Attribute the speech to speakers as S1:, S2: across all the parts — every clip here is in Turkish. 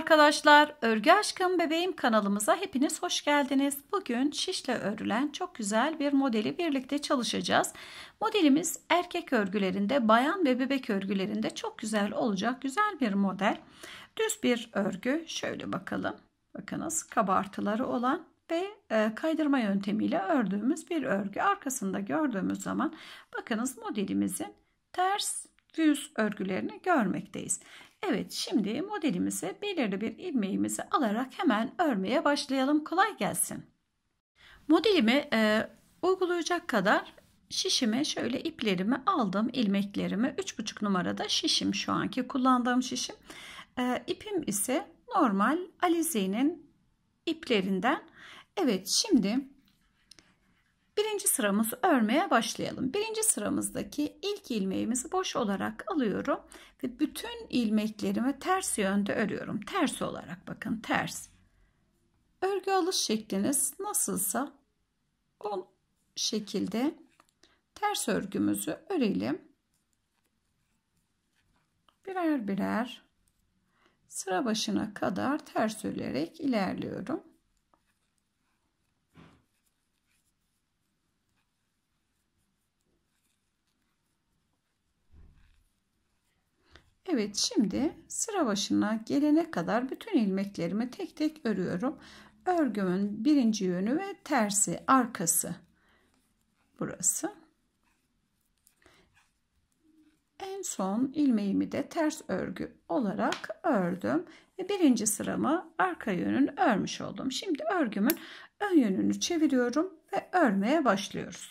S1: arkadaşlar, Örgü Aşkım Bebeğim kanalımıza hepiniz hoş geldiniz. Bugün şişle örülen çok güzel bir modeli birlikte çalışacağız. Modelimiz erkek örgülerinde, bayan ve bebek örgülerinde çok güzel olacak güzel bir model. Düz bir örgü, şöyle bakalım. Bakınız, kabartıları olan ve kaydırma yöntemiyle ördüğümüz bir örgü. Arkasında gördüğümüz zaman bakınız modelimizin ters düz örgülerini görmekteyiz. Evet, şimdi modelimizi belirli bir ilmeğimizi alarak hemen örmeye başlayalım. Kolay gelsin. Modelimi uygulayacak kadar şişime şöyle iplerimi aldım, ilmeklerimi 3,5 numarada şişim, şu anki kullandığım şişim. İpim ise normal alizenin iplerinden. Evet, şimdi birinci sıramızı örmeye başlayalım. Birinci sıramızdaki ilk ilmeğimizi boş olarak alıyorum ve bütün ilmeklerimi ters yönde örüyorum. Ters olarak, bakın, ters. Örgü alış şekliniz nasılsa o şekilde ters örgümüzü örelim. Birer birer sıra başına kadar ters örerek ilerliyorum. Evet, şimdi sıra başına gelene kadar bütün ilmeklerimi tek tek örüyorum. Örgümün birinci yönü ve tersi, arkası burası. En son ilmeğimi de ters örgü olarak ördüm ve birinci sıramı arka yönünü örmüş oldum. Şimdi örgümün ön yönünü çeviriyorum ve örmeye başlıyoruz.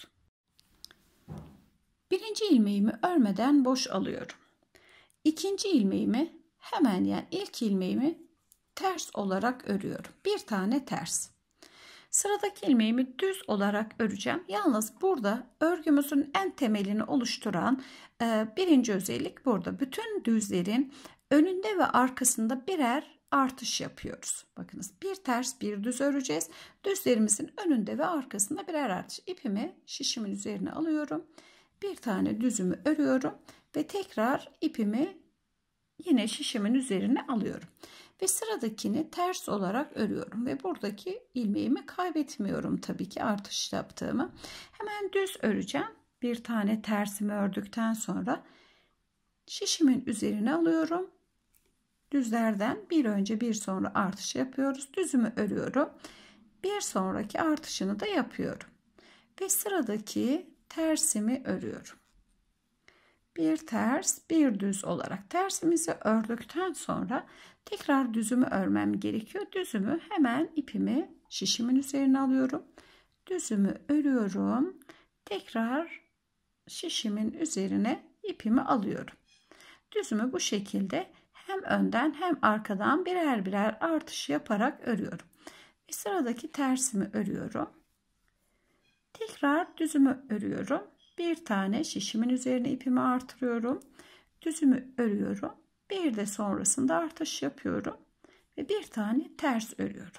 S1: Birinci ilmeğimi örmeden boş alıyorum. İkinci ilmeğimi hemen, yani ilk ilmeğimi ters olarak örüyorum. Bir tane ters. Sıradaki ilmeğimi düz olarak öreceğim. Yalnız burada örgümüzün en temelini oluşturan birinci özellik burada. Bütün düzlerin önünde ve arkasında birer artış yapıyoruz. Bakınız, bir ters bir düz öreceğiz. Düzlerimizin önünde ve arkasında birer artış. İpimi şişimin üzerine alıyorum. Bir tane düzümü örüyorum ve tekrar ipimi yine şişimin üzerine alıyorum ve sıradakini ters olarak örüyorum ve buradaki ilmeğimi kaybetmiyorum tabii ki artış yaptığımı. Hemen düz öreceğim. Bir tane tersimi ördükten sonra şişimin üzerine alıyorum. Düzlerden bir önce bir sonra artış yapıyoruz. Düzümü örüyorum. Bir sonraki artışını da yapıyorum ve sıradaki tersimi örüyorum. Bir ters bir düz olarak tersimizi ördükten sonra tekrar düzümü örmem gerekiyor. Düzümü hemen ipimi şişimin üzerine alıyorum. Düzümü örüyorum. Tekrar şişimin üzerine ipimi alıyorum. Düzümü bu şekilde hem önden hem arkadan birer birer artış yaparak örüyorum. Ve sıradaki tersimi örüyorum. Tekrar düzümü örüyorum. Bir tane şişimin üzerine ipimi artırıyorum. Düzümü örüyorum. Bir de sonrasında artış yapıyorum. Ve bir tane ters örüyorum.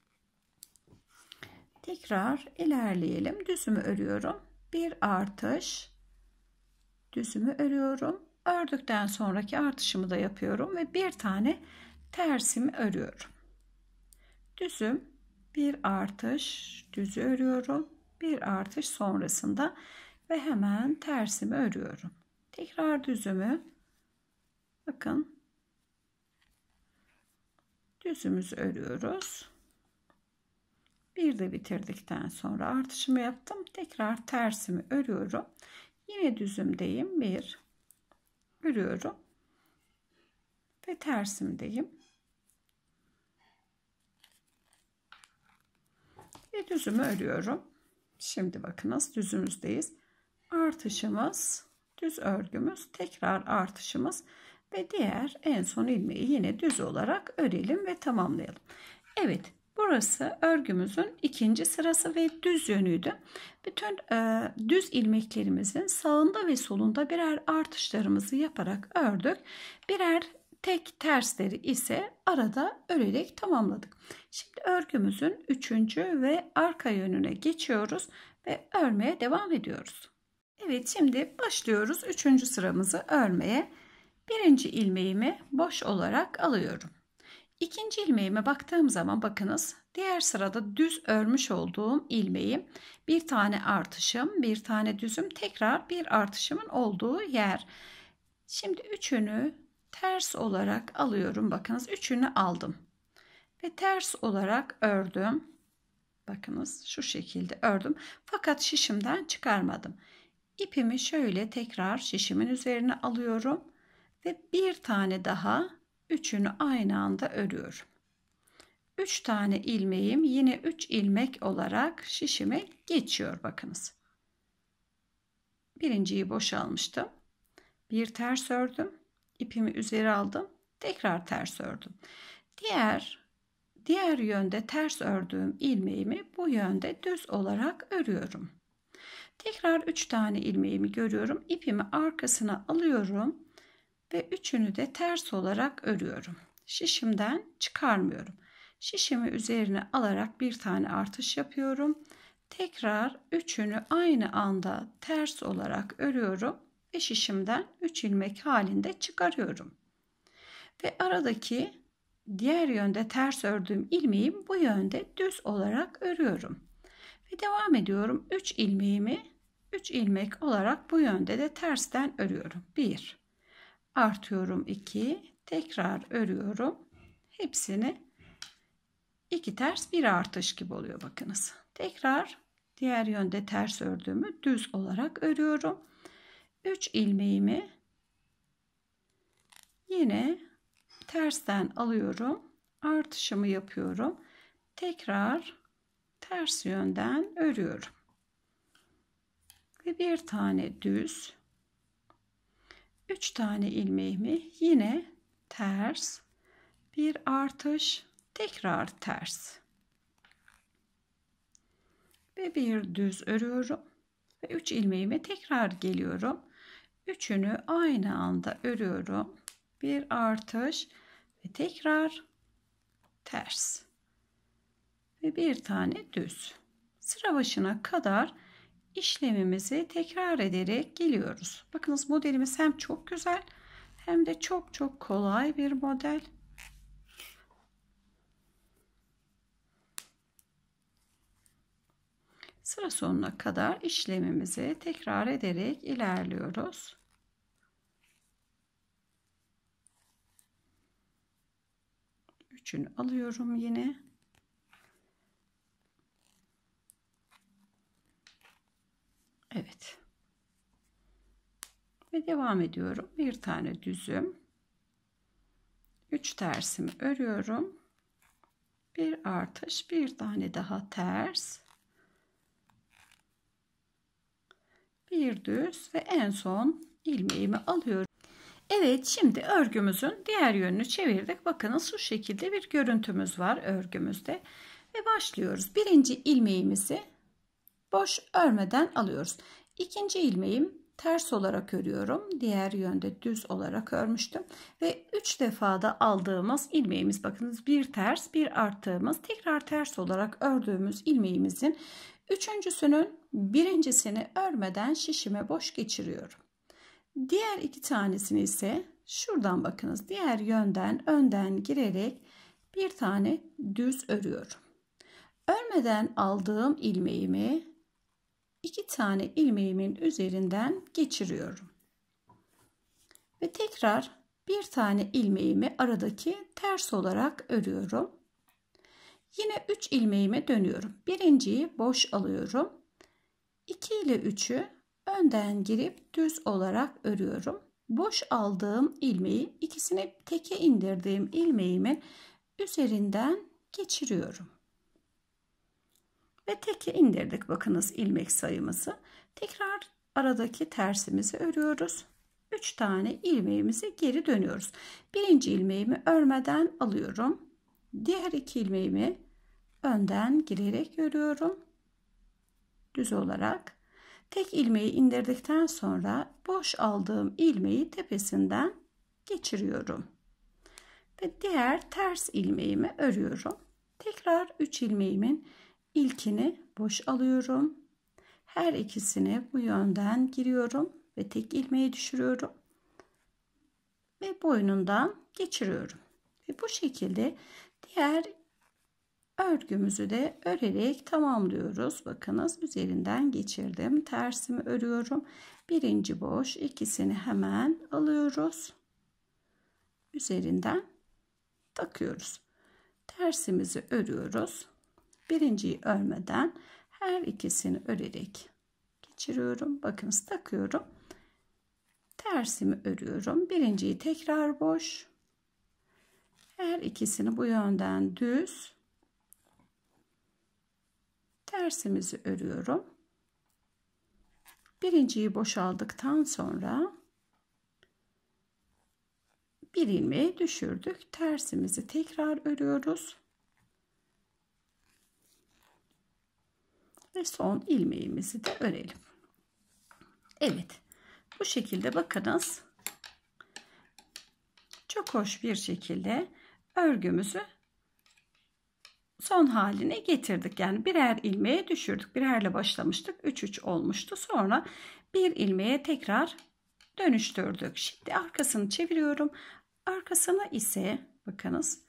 S1: Tekrar ilerleyelim. Düzümü örüyorum. Bir artış. Düzümü örüyorum. Ördükten sonraki artışımı da yapıyorum. Ve bir tane tersimi örüyorum. Düzüm, bir artış. Düzü örüyorum. Bir artış sonrasında ve hemen tersimi örüyorum. Tekrar düzümü, bakın, düzümüzü örüyoruz. Bir de bitirdikten sonra artışımı yaptım. Tekrar tersimi örüyorum. Yine düzümdeyim. Bir örüyorum ve tersimdeyim. Ve düzümü örüyorum. Şimdi bakınız, düzümüzdeyiz. Artışımız, düz örgümüz, tekrar artışımız ve diğer en son ilmeği yine düz olarak örelim ve tamamlayalım. Evet, burası örgümüzün ikinci sırası ve düz yönüydü. Bütün düz ilmeklerimizin sağında ve solunda birer artışlarımızı yaparak ördük. Birer tek tersleri ise arada örerek tamamladık. Şimdi örgümüzün üçüncü ve arka yönüne geçiyoruz ve örmeye devam ediyoruz. Evet, şimdi başlıyoruz üçüncü sıramızı örmeye. Birinci ilmeğimi boş olarak alıyorum. İkinci ilmeğime baktığım zaman bakınız, diğer sırada düz örmüş olduğum ilmeğim, bir tane artışım, bir tane düzüm, tekrar bir artışımın olduğu yer. Şimdi üçünü ters olarak alıyorum. Bakınız, üçünü aldım ve ters olarak ördüm. Bakınız, şu şekilde ördüm. Fakat şişimden çıkarmadım. İpimi şöyle tekrar şişimin üzerine alıyorum ve bir tane daha üçünü aynı anda örüyorum. 3 tane ilmeğim yine 3 ilmek olarak şişime geçiyor. Bakınız. Birinciyi boşalmıştım. Bir ters ördüm. İpimi üzeri aldım. Tekrar ters ördüm. Diğer yönde ters ördüğüm ilmeğimi bu yönde düz olarak örüyorum. Tekrar 3 tane ilmeğimi görüyorum. İpimi arkasına alıyorum ve üçünü de ters olarak örüyorum. Şişimden çıkarmıyorum. Şişimi üzerine alarak bir tane artış yapıyorum. Tekrar üçünü aynı anda ters olarak örüyorum ve şişimden 3 ilmek halinde çıkarıyorum. Ve aradaki diğer yönde ters ördüğüm ilmeği bu yönde düz olarak örüyorum. Ve devam ediyorum. 3 ilmeğimi 3 ilmek olarak bu yönde de tersten örüyorum. 1 artıyorum, 2 tekrar örüyorum. Hepsini 2 ters 1 artış gibi oluyor bakınız. Tekrar diğer yönde ters ördüğümü düz olarak örüyorum. 3 ilmeğimi yine tersten alıyorum. Artışımı yapıyorum. Tekrar ters yönden örüyorum. Ve bir tane düz. 3 tane ilmeğimi yine ters, bir artış, tekrar ters ve bir düz örüyorum ve 3 ilmeğime tekrar geliyorum. Üçünü aynı anda örüyorum. Bir artış ve tekrar ters ve bir tane düz. Sıra başına kadar işlemimizi tekrar ederek geliyoruz. Bakınız, modelimiz hem çok güzel hem de çok kolay bir model. Sıra sonuna kadar işlemimizi tekrar ederek ilerliyoruz. Üçünü alıyorum yine. Evet. Ve devam ediyorum. Bir tane düzüm. 3 tersimi örüyorum. Bir artış, bir tane daha ters. Bir düz ve en son ilmeğimi alıyorum. Evet, şimdi örgümüzün diğer yönünü çevirdik. Bakınız, şu şekilde bir görüntümüz var örgümüzde. Ve başlıyoruz. Birinci ilmeğimizi boş örmeden alıyoruz. İkinci ilmeğim ters olarak örüyorum. Diğer yönde düz olarak örmüştüm. Ve 3 defada aldığımız ilmeğimiz, bakınız, bir ters bir arttığımız, tekrar ters olarak ördüğümüz ilmeğimizin üçüncüsünün birincisini örmeden şişime boş geçiriyorum. Diğer 2 tanesini ise şuradan, bakınız, diğer yönden önden girerek bir tane düz örüyorum. Örmeden aldığım ilmeğimi 2 tane ilmeğimin üzerinden geçiriyorum. Ve tekrar bir tane ilmeğimi aradaki ters olarak örüyorum. Yine 3 ilmeğime dönüyorum. Birinciyi boş alıyorum. 2 ile 3'ü önden girip düz olarak örüyorum. Boş aldığım ilmeği ikisini teke indirdiğim ilmeğimin üzerinden geçiriyorum. Ve teke indirdik, bakınız, ilmek sayımızı. Tekrar aradaki tersimizi örüyoruz. 3 tane ilmeğimizi geri dönüyoruz. Birinci ilmeğimi örmeden alıyorum. Diğer 2 ilmeğimi önden girerek örüyorum. Düz olarak. Tek ilmeği indirdikten sonra boş aldığım ilmeği tepesinden geçiriyorum. Ve diğer ters ilmeğimi örüyorum. Tekrar 3 ilmeğimin ilkini boş alıyorum. Her ikisini bu yönden giriyorum ve tek ilmeği düşürüyorum. Ve boynundan geçiriyorum. Ve bu şekilde diğer örgümüzü de örerek tamamlıyoruz. Bakınız üzerinden geçirdim. Tersimi örüyorum. Birinci boş, ikisini hemen alıyoruz. Üzerinden takıyoruz. Tersimizi örüyoruz. Birinciyi örmeden her ikisini örerek geçiriyorum. Bakınız takıyorum. Tersimi örüyorum. Birinciyi tekrar boş. Her ikisini bu yönden düz. Tersimizi örüyorum. Birinciyi boşaldıktan sonra bir ilmeği düşürdük. Tersimizi tekrar örüyoruz. Ve son ilmeğimizi de örelim. Evet. Bu şekilde bakınız. Çok hoş bir şekilde örgümüzü son haline getirdik. Yani birer ilmeğe düşürdük. Birerle başlamıştık. 3-3 olmuştu. Sonra bir ilmeğe tekrar dönüştürdük. Şimdi arkasını çeviriyorum. Arkasına ise bakınız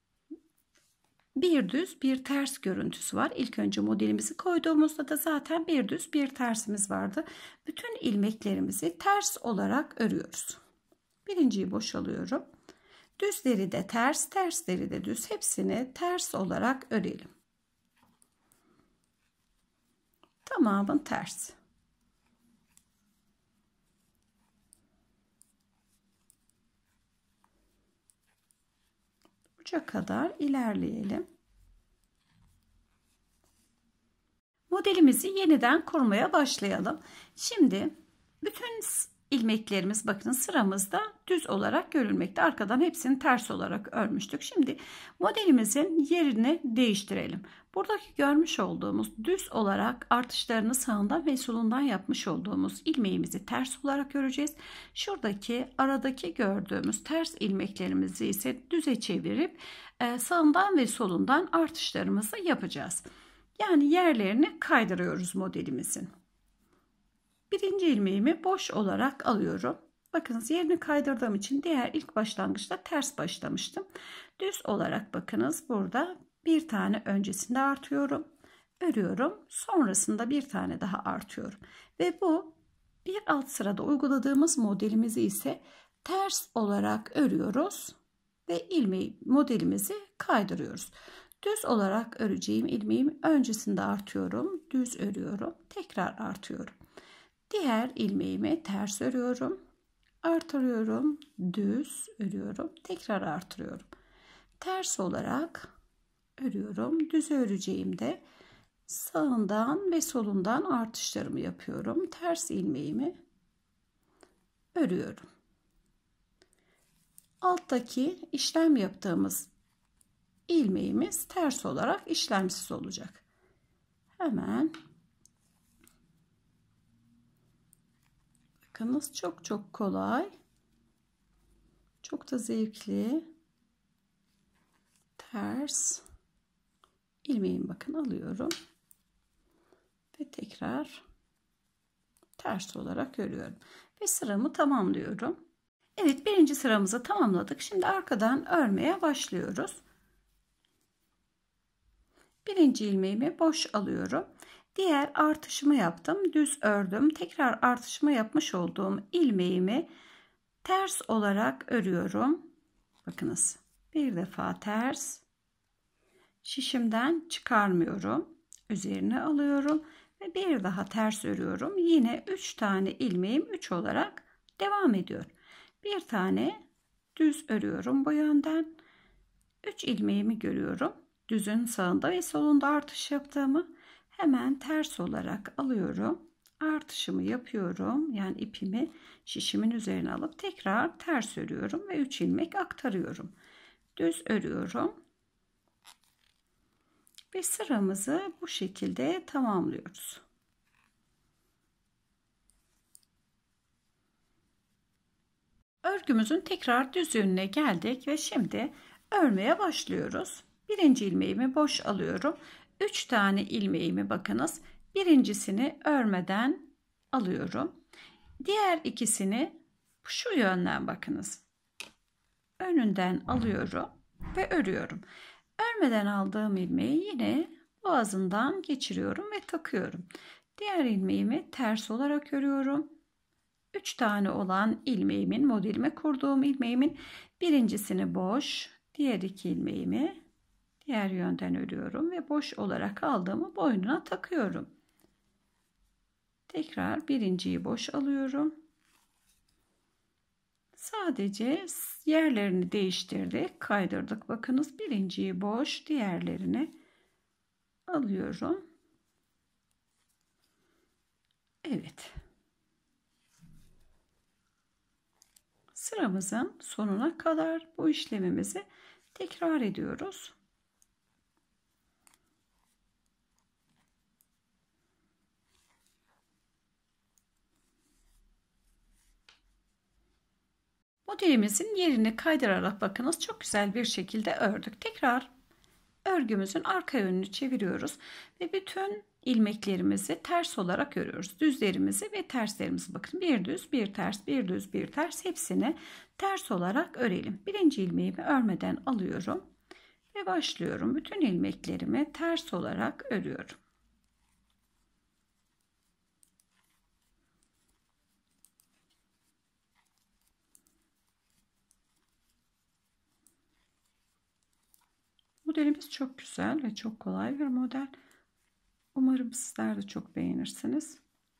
S1: bir düz bir ters görüntüsü var. İlk önce modelimizi koyduğumuzda da zaten bir düz bir tersimiz vardı. Bütün ilmeklerimizi ters olarak örüyoruz. Birinciyi boşalıyorum. Düzleri de ters, tersleri de düz. Hepsini ters olarak örelim. Tamamın ters. Uca kadar ilerleyelim. Modelimizi yeniden kurmaya başlayalım. Şimdi bütün ilmeklerimiz bakın sıramızda düz olarak görülmekte. Arkadan hepsini ters olarak örmüştük. Şimdi modelimizin yerini değiştirelim. Buradaki görmüş olduğumuz düz olarak artışlarını sağından ve solundan yapmış olduğumuz ilmeğimizi ters olarak öreceğiz. Şuradaki aradaki gördüğümüz ters ilmeklerimizi ise düze çevirip sağından ve solundan artışlarımızı yapacağız. Yani yerlerini kaydırıyoruz modelimizin. Birinci ilmeğimi boş olarak alıyorum. Bakınız yerini kaydırdığım için diğer ilk başlangıçta ters başlamıştım. Düz olarak bakınız burada bir tane öncesinde artıyorum. Örüyorum. Sonrasında bir tane daha artıyorum. Ve bu bir alt sırada uyguladığımız modelimizi ise ters olarak örüyoruz. Ve modelimizi kaydırıyoruz. Düz olarak öreceğim ilmeğimi öncesinde artıyorum. Düz örüyorum. Tekrar artıyorum. Diğer ilmeğimi ters örüyorum. Artırıyorum. Düz örüyorum. Tekrar artırıyorum. Ters olarak örüyorum. Düz öreceğimde sağından ve solundan artışlarımı yapıyorum. Ters ilmeğimi örüyorum. Alttaki işlem yaptığımız ilmeğimiz ters olarak işlemsiz olacak. Hemen bakınız çok kolay. Çok da zevkli. Ters ilmeğimi bakın alıyorum. Ve tekrar ters olarak örüyorum. Ve sıramı tamamlıyorum. Evet, birinci sıramızı tamamladık. Şimdi arkadan örmeye başlıyoruz. Birinci ilmeğimi boş alıyorum. Diğer artışımı yaptım. Düz ördüm. Tekrar artışımı yapmış olduğum ilmeğimi ters olarak örüyorum. Bakınız. Bir defa ters. Şişimden çıkarmıyorum. Üzerine alıyorum ve bir daha ters örüyorum. Yine 3 tane ilmeğim 3 olarak devam ediyor. Bir tane düz örüyorum bu yönden. 3 ilmeğimi görüyorum. Düzün sağında ve solunda artış yaptığımı hemen ters olarak alıyorum. Artışımı yapıyorum. Yani ipimi şişimin üzerine alıp tekrar ters örüyorum ve 3 ilmek aktarıyorum. Düz örüyorum. Ve sıramızı bu şekilde tamamlıyoruz. Örgümüzün tekrar düz yönüne geldik ve şimdi örmeye başlıyoruz. Birinci ilmeğimi boş alıyorum. 3 tane ilmeğimi bakınız. Birincisini örmeden alıyorum. Diğer ikisini şu yönden bakınız. Önünden alıyorum ve örüyorum. Örmeden aldığım ilmeği yine boğazından geçiriyorum ve takıyorum. Diğer ilmeğimi ters olarak örüyorum. 3 tane olan ilmeğimin, modelime kurduğum ilmeğimin birincisini boş, diğer 2 ilmeğimi diğer yönden örüyorum ve boş olarak aldığımı boynuna takıyorum. Tekrar birinciyi boş alıyorum. Sadece yerlerini değiştirdik, kaydırdık. Bakınız, birinciyi boş, diğerlerini alıyorum. Evet. Sıramızın sonuna kadar bu işlemimizi tekrar ediyoruz. Modelimizin yerini kaydırarak bakınız çok güzel bir şekilde ördük. Tekrar örgümüzün arka yönünü çeviriyoruz ve bütün ilmeklerimizi ters olarak örüyoruz. Düzlerimizi ve terslerimizi bakın. Bir düz, bir ters, bir düz, bir ters, hepsini ters olarak örelim. Birinci ilmeğimi örmeden alıyorum ve başlıyorum. Bütün ilmeklerimi ters olarak örüyorum. Modelimiz çok güzel ve çok kolay bir model. Umarım sizler de çok beğenirsiniz.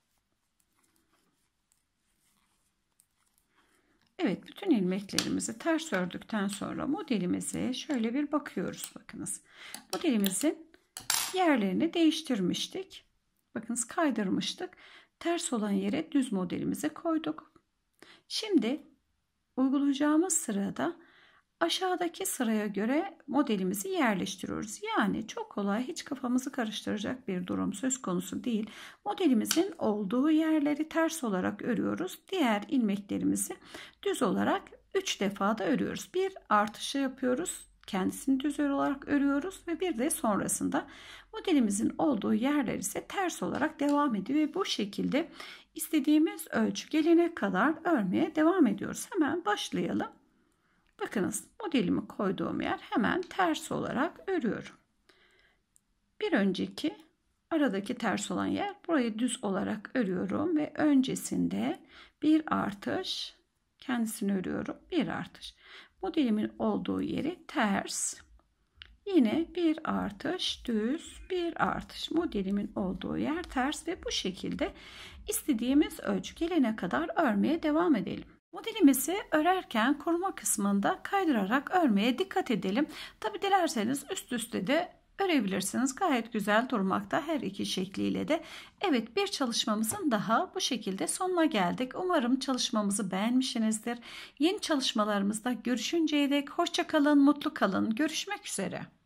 S1: Evet, bütün ilmeklerimizi ters ördükten sonra modelimize şöyle bir bakıyoruz. Bakınız, modelimizin yerlerini değiştirmiştik. Bakınız, kaydırmıştık. Ters olan yere düz modelimizi koyduk. Şimdi uygulayacağımız sırada aşağıdaki sıraya göre modelimizi yerleştiriyoruz. Yani çok kolay, hiç kafamızı karıştıracak bir durum söz konusu değil. Modelimizin olduğu yerleri ters olarak örüyoruz. Diğer ilmeklerimizi düz olarak 3 defa da örüyoruz. Bir artışı yapıyoruz. Kendisini düz olarak örüyoruz ve bir de sonrasında modelimizin olduğu yerler ise ters olarak devam ediyor ve bu şekilde istediğimiz ölçü gelene kadar örmeye devam ediyoruz. Hemen başlayalım. Bakınız, modelimi koyduğum yer hemen ters olarak örüyorum. Bir önceki aradaki ters olan yer, burayı düz olarak örüyorum ve öncesinde bir artış, kendisini örüyorum, bir artış. Modelimin olduğu yeri ters, yine bir artış, düz, bir artış. Modelimin olduğu yer ters ve bu şekilde istediğimiz ölçü gelene kadar örmeye devam edelim. Modelimizi örerken koruma kısmında kaydırarak örmeye dikkat edelim. Tabi dilerseniz üst üste de örebilirsiniz. Gayet güzel durmakta her iki şekliyle de. Evet, bir çalışmamızın daha bu şekilde sonuna geldik. Umarım çalışmamızı beğenmişsinizdir. Yeni çalışmalarımızda görüşünceye dek hoşça kalın, mutlu kalın. Görüşmek üzere.